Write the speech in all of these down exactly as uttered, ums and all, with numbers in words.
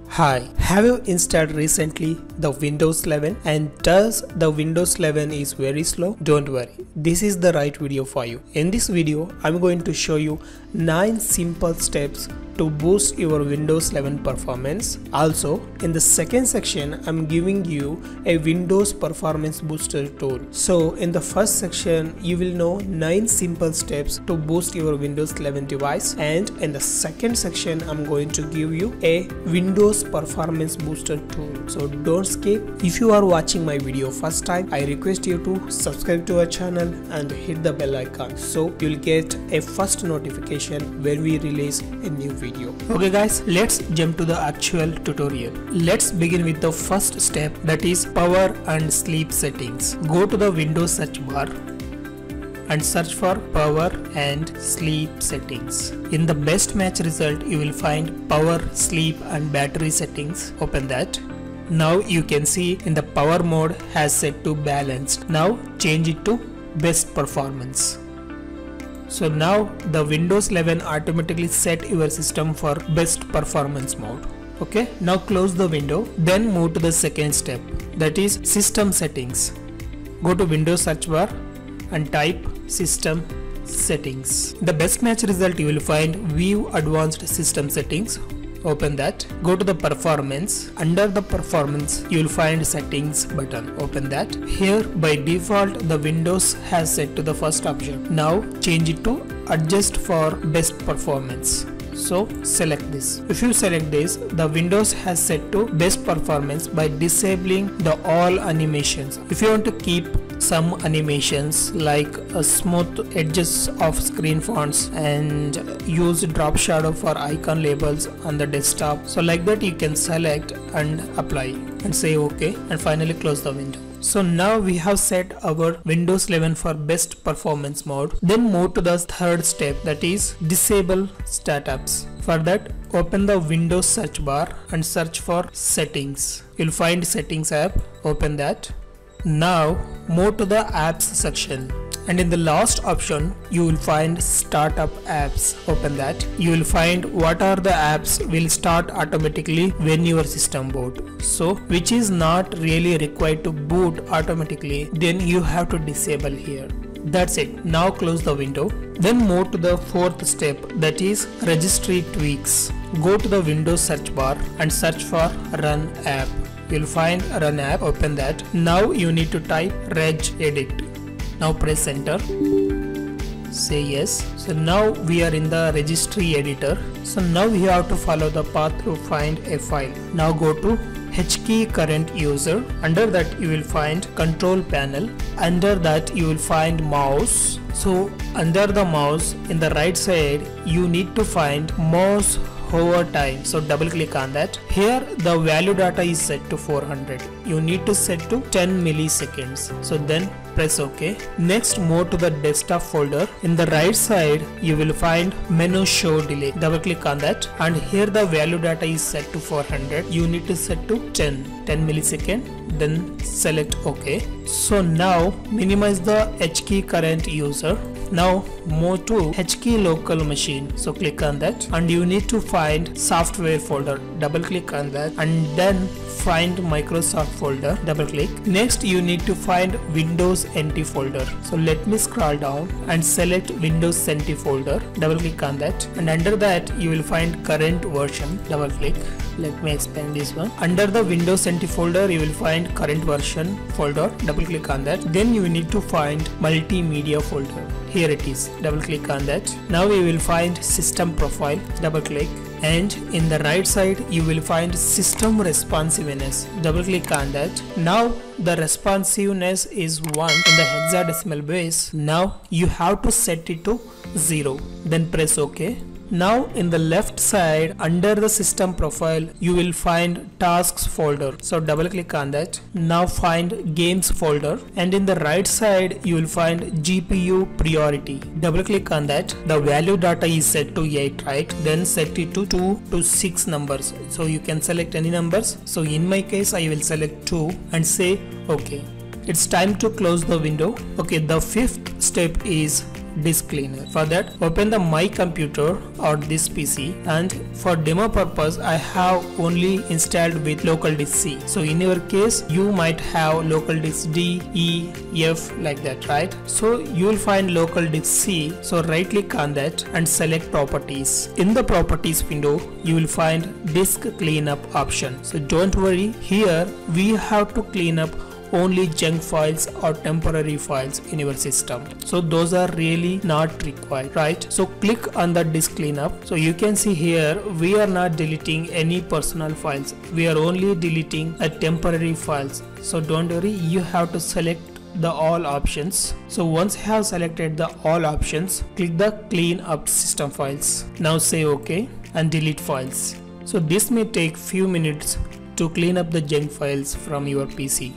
Hi, have you installed recently the Windows eleven and does the Windows eleven is very slow? Don't worry, this is the right video for you. In this video, I'm going to show you nine simple steps to boost your Windows eleven performance. Also, in the second section, I'm giving you a Windows performance booster tool. So, in the first section, you will know nine simple steps to boost your Windows eleven device, and in the second section, I'm going to give you a Windows performance booster tool. So don't skip. If you are watching my video first time, I request you to subscribe to our channel and hit the bell icon so you'll get a first notification when we release a new video. Okay guys, let's jump to the actual tutorial. Let's begin with the first step, that is power and sleep settings. Go to the Windows search bar and search for power and sleep settings. In the best match result, you will find power, sleep and battery settings. Open that. Now you can see in the power mode has set to balanced. Now change it to best performance. So now the Windows eleven automatically set your system for best performance mode. Okay, now close the window, then move to the second step, that is system settings. Go to Windows search bar and type system settings. The best match result you will find view advanced system settings. Open that. Go to the performance. Under the performance you will find settings button. Open that. Here by default the Windows has set to the first option. Now change it to adjust for best performance. So select this. If you select this, the Windows has set to best performance by disabling the all animations. If you want to keep some animations like a smooth edges of screen fonts and use drop shadow for icon labels on the desktop, so like that you can select and apply and say OK and finally close the window. So now we have set our Windows eleven for best performance mode. Then move to the third step, that is disable startups. For that, open the Windows search bar and search for settings. You'll find settings app. Open that. Now move to the apps section, and in the last option you will find startup apps. Open that. You will find what are the apps will start automatically when your system boot, so which is not really required to boot automatically, then you have to disable here. That's it. Now close the window. Then move to the fourth step, that is registry tweaks. Go to the Windows search bar and search for run app. You'll find run app. Open that. Now you need to type regedit. Now press enter. Say yes. So now we are in the registry editor. So now we have to follow the path to find a file. Now go to H key current user. Under that you will find control panel. Under that you will find mouse. So under the mouse in the right side you need to find mouse hover time. So double click on that. Here the value data is set to four hundred. You need to set to ten milliseconds. So then press OK. Next move to the desktop folder. In the right side you will find menu show delay. Double click on that, and here the value data is set to four hundred. You need to set to ten millisecond. Then select OK. So now minimize the H key current user. Now move to H key local machine. So click on that, and you need to find software folder. Double click on that, and then find Microsoft folder. Double click. Next you need to find Windows N T folder. So let me scroll down and select Windows N T folder. Double click on that, and under that you will find current version. Double click. Let me expand this one. Under the Windows N T folder you will find current version folder. Double click on that. Then you need to find multimedia folder. Here it is. Double click on that. Now you will find system profile. Double click, and in the right side you will find system responsiveness. Double click on that. Now the responsiveness is one in the hexadecimal base. Now you have to set it to zero. Then press OK. Now in the left side under the system profile you will find tasks folder. So double click on that. Now find games folder, and in the right side you will find G P U priority. Double click on that. The value data is set to eight, right? Then set it to two to six numbers. So you can select any numbers. So in my case I will select two and say OK. It's time to close the window. Okay, the fifth step is disk cleaner. For that, open the My Computer or this P C, and for demo purpose I have only installed with local disk C. So in your case you might have local disk D, E, F like that, right? So you will find local disk C. So right click on that and select properties. In the properties window you will find disk cleanup option. So don't worry, here we have to clean up only junk files or temporary files in your system, so those are really not required, right? So click on the disk cleanup. So you can see here we are not deleting any personal files, we are only deleting a temporary files. So don't worry, you have to select the all options. So once you have selected the all options, click the clean up system files. Now say OK and delete files. So this may take few minutes to clean up the junk files from your P C.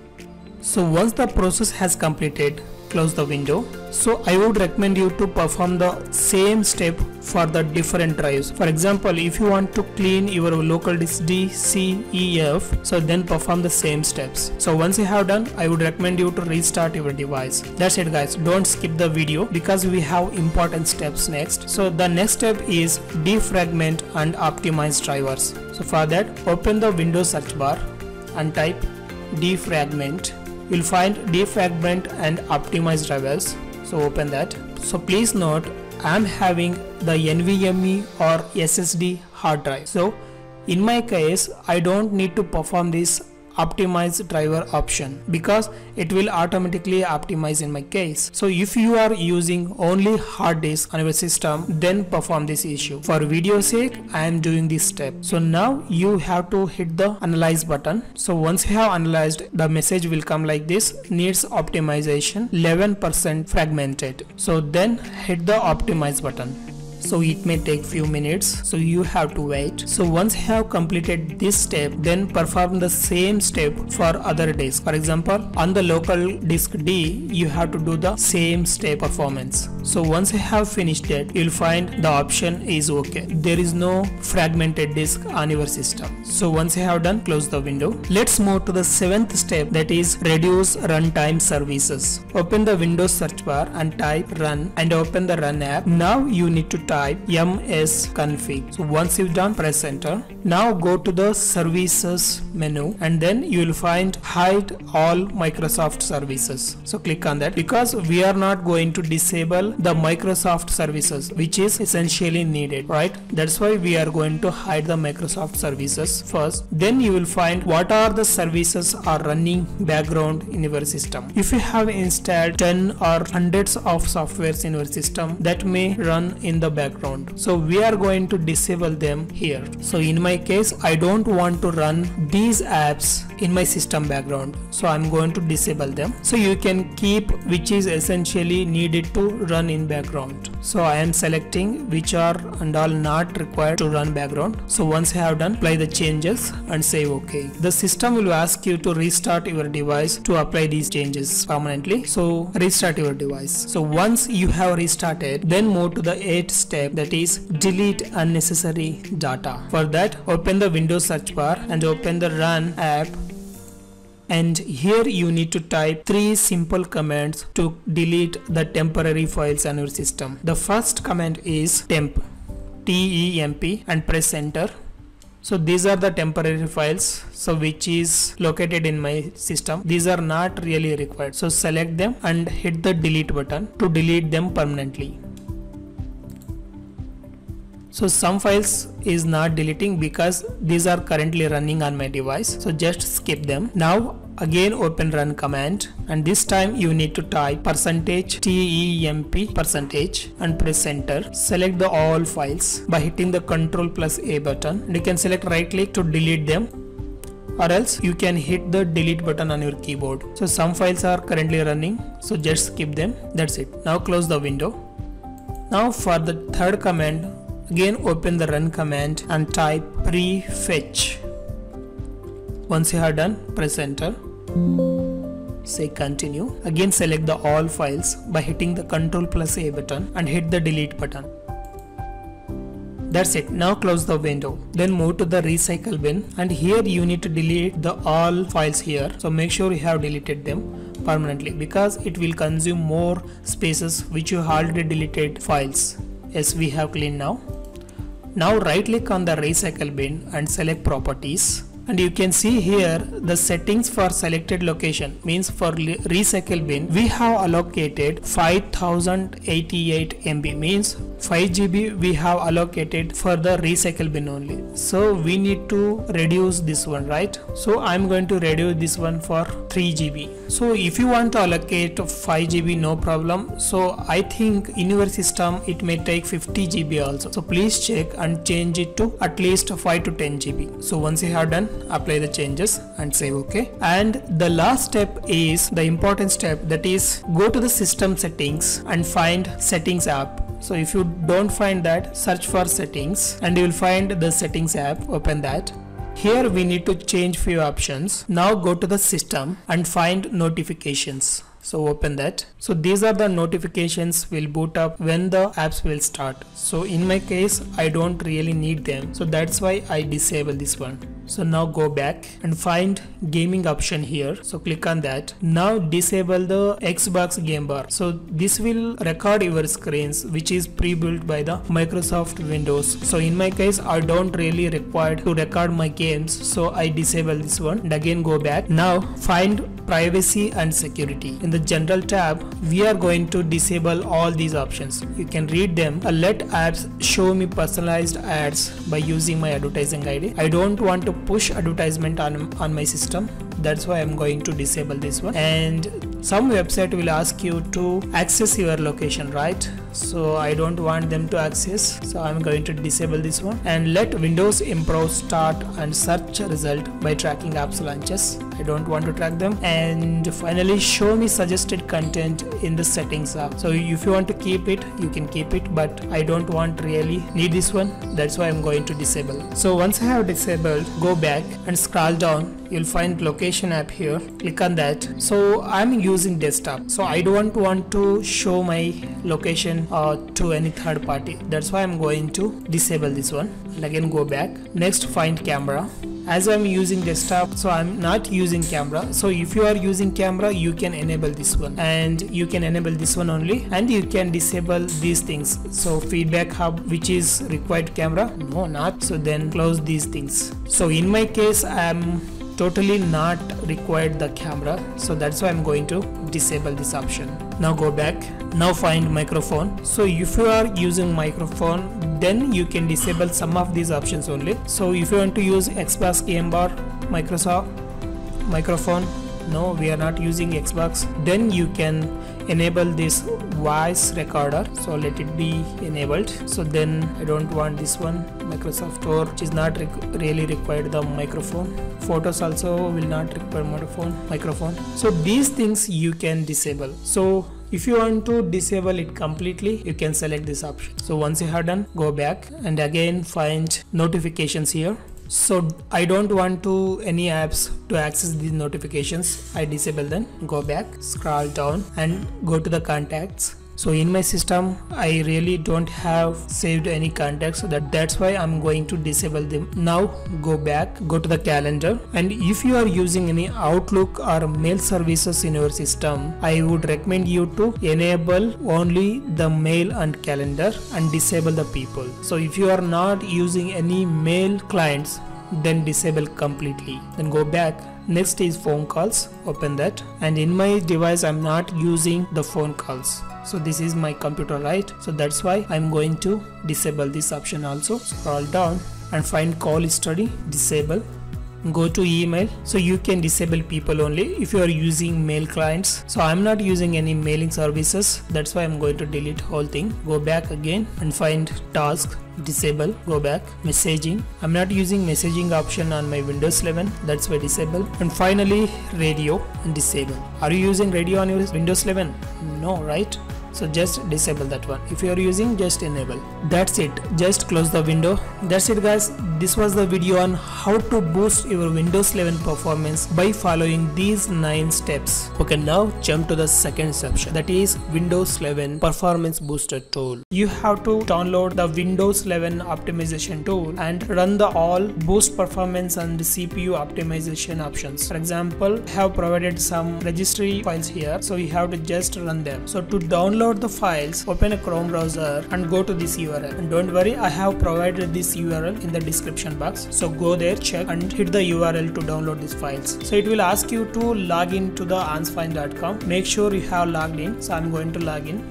So once the process has completed, close the window. So I would recommend you to perform the same step for the different drives. For example, if you want to clean your local disk D, C, E, F, so then perform the same steps. So once you have done, I would recommend you to restart your device. That's it guys, don't skip the video because we have important steps next. So the next step is defragment and optimize drivers. So for that, open the Windows search bar and type defragment. You'll find defragment and optimize drivers. So open that. So please note, I am having the NVMe or S S D hard drive. So in my case, I don't need to perform this optimize driver option because it will automatically optimize in my case. So if you are using only hard disk on your system, then perform this issue. For video sake, I am doing this step. So now you have to hit the analyze button. So once you have analyzed, the message will come like this: needs optimization, eleven percent fragmented. So then hit the optimize button. So it may take few minutes, so you have to wait. So once you have completed this step, then perform the same step for other disks. For example, on the local disk D, you have to do the same step performance. So once you have finished that, you'll find the option is OK. There is no fragmented disk on your system. So once you have done, close the window. Let's move to the seventh step, that is reduce runtime services. Open the Windows search bar and type run and open the run app. Now you need to type msconfig. So once you've done, press enter. Now go to the services menu and then you will find hide all Microsoft services. So click on that because we are not going to disable the Microsoft services, which is essentially needed, right? That's why we are going to hide the Microsoft services first. Then you will find what are the services are running background in your system. If you have installed ten or hundreds of softwares in your system, that may run in the background. So we are going to disable them here. So in my case, I don't want to run these apps in my system background, so I'm going to disable them. So you can keep which is essentially needed to run in background. So I am selecting which are and all not required to run background. So once I have done, apply the changes and say OK. The system will ask you to restart your device to apply these changes permanently. So restart your device. So once you have restarted, then move to the eighth step, that is delete unnecessary data. For that, open the Windows search bar and open the run app. And here you need to type three simple commands to delete the temporary files on your system. The first command is temp, T E M P, and press enter. So these are the temporary files, so which is located in my system. These are not really required. So select them and hit the delete button to delete them permanently. So some files is not deleting because these are currently running on my device, so just skip them. Now again open run command and this time you need to type percentage T E M P percentage and press enter. Select the all files by hitting the control plus A button, and you can select right click to delete them, or else you can hit the delete button on your keyboard. So some files are currently running, so just skip them. That's it. Now close the window. Now for the third command, again open the run command and type prefetch. Once you have done, press enter. Say continue. Again select the all files by hitting the control plus A button and hit the delete button. That's it. Now close the window. Then move to the recycle bin, and here you need to delete the all files here. So make sure you have deleted them. permanently because it will consume more spaces which you already deleted files. Yes, we have cleaned now. Now right click on the recycle bin and select properties. And you can see here the settings for selected location means for recycle bin we have allocated five thousand eighty-eight M B means five G B we have allocated for the recycle bin only. So we need to reduce this one, right? So I'm going to reduce this one for three G B. So if you want to allocate five G B, no problem. So I think in your system it may take fifty G B also. So please check and change it to at least five to ten G B. So once you have done, apply the changes and save OK. And the last step is the important step, that is go to the system settings and find settings app. So if you don't find that, search for settings and you will find the settings app. Open that. Here we need to change few options. Now go to the system and find notifications. So open that. So these are the notifications will boot up when the apps will start. So in my case I don't really need them, so that's why I disable this one. So now go back and find gaming option here. So click on that. Now disable the Xbox game bar. So this will record your screens which is pre-built by the Microsoft Windows. So in my case I don't really require to record my games, so I disable this one and again go back. Now find privacy and security. In the general tab we are going to disable all these options. You can read them. Uh, let apps show me personalized ads by using my advertising I D. I don't want to push advertisement on, on my system, that's why I'm going to disable this one. And some website will ask you to access your location, right? So I don't want them to access, so I'm going to disable this one. And let Windows Improve start and search result by tracking apps launches. I don't want to track them. And finally show me suggested content in the settings app. So if you want to keep it, you can keep it, but I don't want really need this one, that's why I'm going to disable. So once I have disabled, go back and scroll down. You'll find location app here. Click on that. So I'm using desktop, so I don't want to show my location uh, to any third party. That's why I'm going to disable this one. And again go back. Next find camera. As I'm using desktop, so I'm not using camera. So if you are using camera, you can enable this one and you can enable this one only, and you can disable these things. So feedback hub, which is required camera, no not. So then close these things. So in my case I'm totally not required the camera, so that's why I'm going to disable this option. Now go back. Now find microphone. So if you are using microphone, then you can disable some of these options only. So if you want to use Xbox game bar, Microsoft microphone, no, we are not using Xbox, then you can enable this voice recorder. So let it be enabled. So then I don't want this one, Microsoft Store, which is not rec really required the microphone. Photos also will not require microphone microphone So these things you can disable. So if you want to disable it completely, you can select this option. So once you have done, go back and again find notifications here. So I don't want to any apps to access these notifications. I disable them. Go back, scroll down and go to the contacts. So in my system I really don't have saved any contacts, so that that's why I'm going to disable them. Now go back, go to the calendar, and if you are using any Outlook or mail services in your system, I would recommend you to enable only the mail and calendar and disable the people. So if you are not using any mail clients, then disable completely. Then go back. Next is phone calls. Open that, and in my device I'm not using the phone calls. So this is my computer, right? So that's why I'm going to disable this option also. Scroll down and find call history, disable. Go to email. So you can disable people only if you are using mail clients. So I'm not using any mailing services, that's why I'm going to delete whole thing. Go back again and find task, disable. Go back. Messaging, I'm not using messaging option on my Windows eleven, that's why disable. And finally radio and disable. Are you using radio on your Windows eleven? No, right? so just disable that one. If you are using, just enable. That's it, just close the window. That's it guys, this was the video on how to boost your Windows eleven performance by following these nine steps. Okay, now jump to the second section, that is Windows eleven performance booster tool. You have to download the Windows eleven optimization tool and run the all boost performance and C P U optimization options. For example, I have provided some registry files here, so you have to just run them. So to download the files, open a Chrome browser and go to this U R L, and don't worry, I have provided this U R L in the description box, so go there, check and hit the U R L to download these files. So it will ask you to log in to the ansfine dot com. Make sure you have logged in, so I'm going to log in.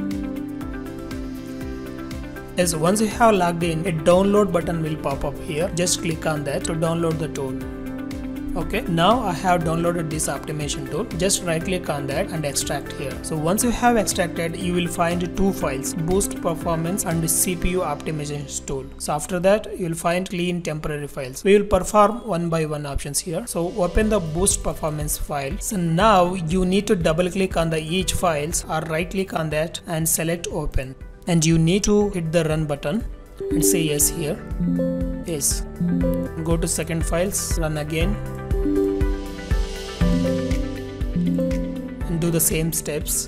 Yes, once you have logged in, a download button will pop up here. Just click on that to download the tool. Okay, now I have downloaded this optimization tool. Just right click on that and extract here. So once you have extracted, you will find two files, boost performance and C P U optimization tool. So after that, you will find clean temporary files. We will perform one by one options here. So open the boost performance file. So now you need to double click on the each files or right click on that and select open. And you need to hit the run button and say yes here. Yes. Go to second files, run again. And do the same steps.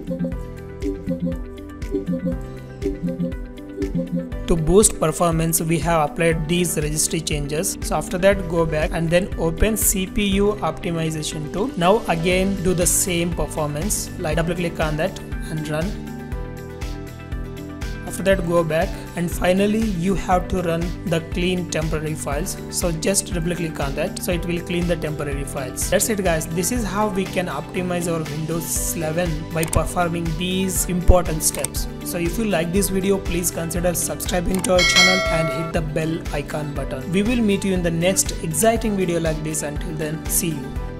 To boost performance, we have applied these registry changes. So after that, go back and then open C P U optimization tool. Now again do the same performance, like double click on that and run. After that, go back and finally you have to run the clean temporary files. So just double click on that, so it will clean the temporary files. That's it guys, this is how we can optimize our Windows eleven by performing these important steps. So if you like this video, please consider subscribing to our channel and hit the bell icon button. We will meet you in the next exciting video like this. Until then, see you.